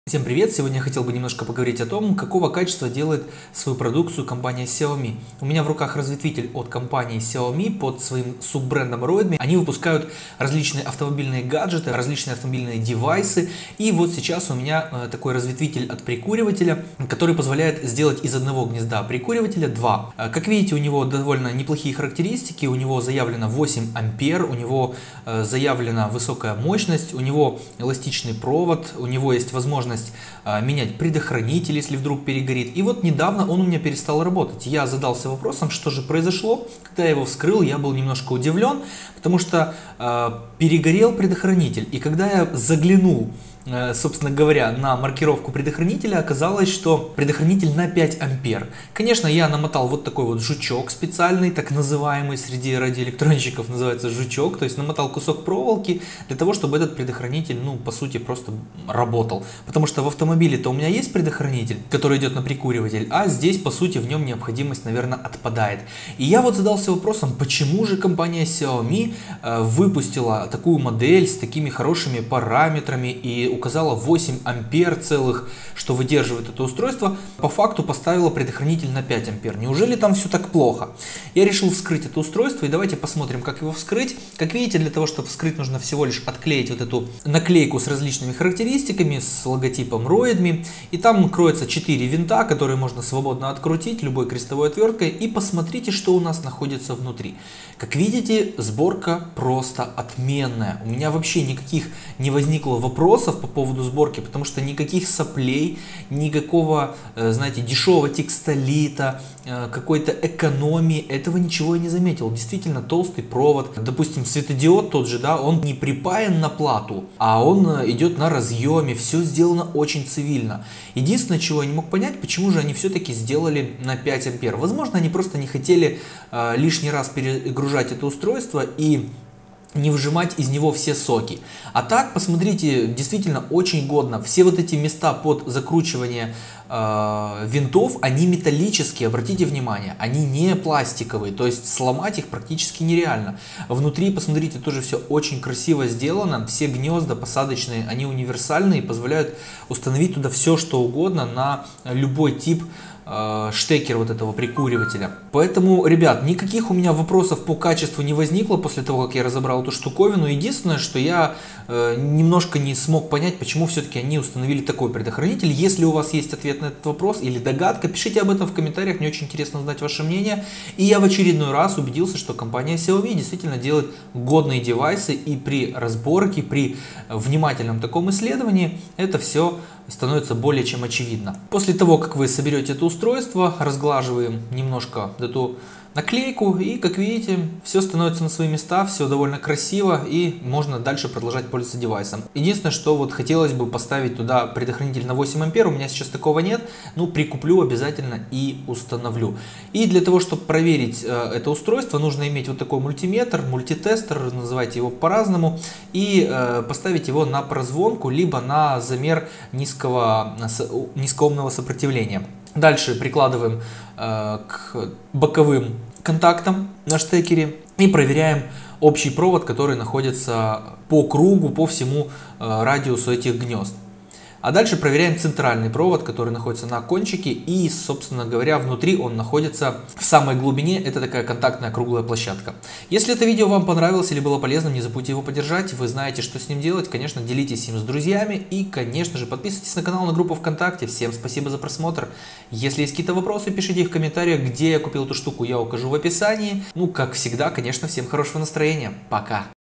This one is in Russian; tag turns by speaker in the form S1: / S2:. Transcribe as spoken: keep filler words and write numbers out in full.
S1: Всем привет! Сегодня я хотел бы немножко поговорить о том, какого качества делает свою продукцию компания Xiaomi. У меня в руках разветвитель от компании Xiaomi под своим суббрендом Redmi. Они выпускают различные автомобильные гаджеты, различные автомобильные девайсы. И вот сейчас у меня такой разветвитель от прикуривателя, который позволяет сделать из одного гнезда прикуривателя два. Как видите, у него довольно неплохие характеристики. У него заявлено восемь ампер, у него заявлена высокая мощность, у него эластичный провод, у него есть возможность менять предохранитель, если вдруг перегорит. И вот недавно он у меня перестал работать. Я задался вопросом, что же произошло. Когда я его вскрыл, я был немножко удивлен, потому что э, перегорел предохранитель. И когда я заглянул, э, собственно говоря, на маркировку предохранителя, оказалось, что предохранитель на пять ампер. Конечно, я намотал вот такой вот жучок специальный, так называемый, среди радиоэлектронщиков называется жучок. То есть намотал кусок проволоки для того, чтобы этот предохранитель, ну, по сути, просто работал. Потому что в автомобиле-то у меня есть предохранитель, который идет на прикуриватель, а здесь, по сути, в нем необходимость, наверное, отпадает. И я вот задался вопросом, почему же компания Xiaomi э, выпустила такую модель с такими хорошими параметрами и указала восемь ампер целых, что выдерживает это устройство, по факту поставила предохранитель на пять ампер. Неужели там все так плохо? Я решил вскрыть это устройство, и давайте посмотрим, как его вскрыть. Как видите, для того, чтобы вскрыть, нужно всего лишь отклеить вот эту наклейку с различными характеристиками, с логотипом Redmi, и там кроется четыре винта, которые можно свободно открутить любой крестовой отверткой, и посмотрите, что у нас находится внутри. Как видите, сборка просто отменная. У меня вообще никаких не возникло вопросов по поводу сборки, потому что никаких соплей, никакого, знаете, дешевого текстолита, какой-то экономии, этого ничего я не заметил. Действительно толстый провод, допустим, светодиод тот же, да, он не припаян на плату, а он идет на разъеме, все сделано очень цивильно. Единственное, чего я не мог понять, почему же они все-таки сделали на пять ампер. Возможно, они просто не хотели э, лишний раз перегружать это устройство и не выжимать из него все соки. А так, посмотрите, действительно очень годно. Все вот эти места под закручивание э, винтов, они металлические, обратите внимание, они не пластиковые, то есть сломать их практически нереально. Внутри, посмотрите, тоже все очень красиво сделано, все гнезда посадочные, они универсальные, позволяют установить туда все, что угодно на любой тип штекер вот этого прикуривателя. Поэтому, ребят, никаких у меня вопросов по качеству не возникло после того, как я разобрал эту штуковину. Единственное, что я э, немножко не смог понять, почему все-таки они установили такой предохранитель. Если у вас есть ответ на этот вопрос или догадка, пишите об этом в комментариях, мне очень интересно узнать ваше мнение. И я в очередной раз убедился, что компания Xiaomi действительно делает годные девайсы, и при разборке, при внимательном таком исследовании это все становится более чем очевидно. После того, как вы соберете это устройство, разглаживаем немножко эту наклейку, и, как видите, все становится на свои места, все довольно красиво, и можно дальше продолжать пользоваться девайсом. Единственное, что вот хотелось бы поставить туда предохранитель на восемь ампер, у меня сейчас такого нет, ну, прикуплю обязательно и установлю. И для того, чтобы проверить э, это устройство, нужно иметь вот такой мультиметр, мультитестер, называйте его по-разному, и э, поставить его на прозвонку, либо на замер низкого, низкоомного сопротивления. Дальше прикладываем э, к боковым контактам на штекере и проверяем общий провод, который находится по кругу, по всему э, радиусу этих гнезд. А дальше проверяем центральный провод, который находится на кончике, и, собственно говоря, внутри он находится в самой глубине. Это такая контактная круглая площадка. Если это видео вам понравилось или было полезным, не забудьте его поддержать. Вы знаете, что с ним делать. Конечно, делитесь им с друзьями и, конечно же, подписывайтесь на канал, на группу ВКонтакте. Всем спасибо за просмотр. Если есть какие-то вопросы, пишите их в комментариях. Где я купил эту штуку, я укажу в описании. Ну, как всегда, конечно, всем хорошего настроения. Пока!